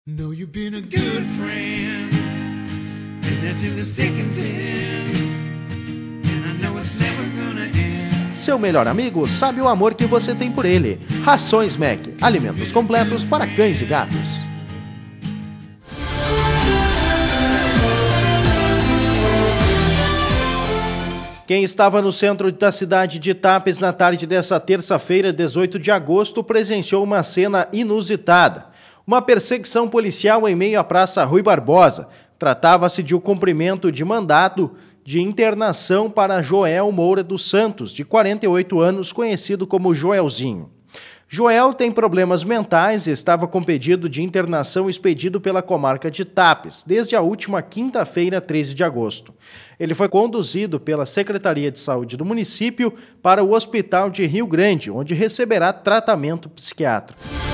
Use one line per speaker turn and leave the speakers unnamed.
Know you've been a good friend, and that's in the thick and thin, and I know it's never gonna end.
Seu melhor amigo sabe o amor que você tem por ele. Rações Mac, alimentos completos para cães e gatos. Quem estava no centro da cidade de Tapes na tarde dessa terça-feira, 18 de agosto, presenciou uma cena inusitada. Uma perseguição policial em meio à Praça Rui Barbosa. Tratava-se de um cumprimento de mandado de internação para Joel Moura dos Santos, de 48 anos, conhecido como Joelzinho. Joel tem problemas mentais e estava com pedido de internação expedido pela comarca de Tapes, desde a última quinta-feira, 13 de agosto. Ele foi conduzido pela Secretaria de Saúde do município para o Hospital de Rio Grande, onde receberá tratamento psiquiátrico.